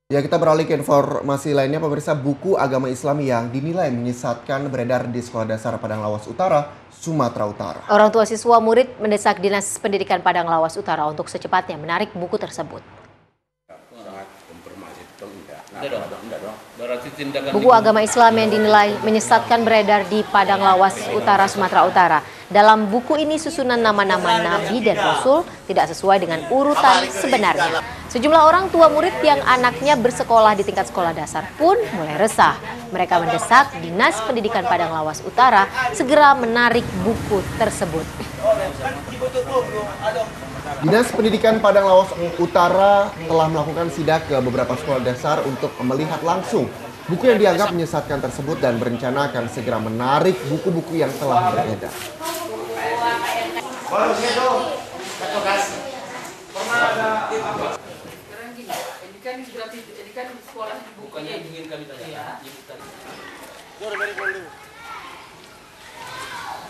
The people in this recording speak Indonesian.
Ya, kita beralih ke informasi lainnya, pemirsa. Buku agama Islam yang dinilai menyesatkan beredar di Sekolah Dasar Padang Lawas Utara, Sumatera Utara. Orang tua siswa murid mendesak Dinas Pendidikan Padang Lawas Utara untuk secepatnya menarik buku tersebut. Buku agama Islam yang dinilai menyesatkan beredar di Padang Lawas Utara, Sumatera Utara. Dalam buku ini susunan nama-nama Nabi dan Rasul tidak sesuai dengan urutan sebenarnya. Sejumlah orang tua murid yang anaknya bersekolah di tingkat sekolah dasar pun mulai resah. Mereka mendesak Dinas Pendidikan Padang Lawas Utara segera menarik buku tersebut. Dinas Pendidikan Padang Lawas Utara telah melakukan sidak ke beberapa sekolah dasar untuk melihat langsung buku yang dianggap menyesatkan tersebut dan berencana akan segera menarik buku-buku yang telah beredar. Bukannya ingin kami tanya.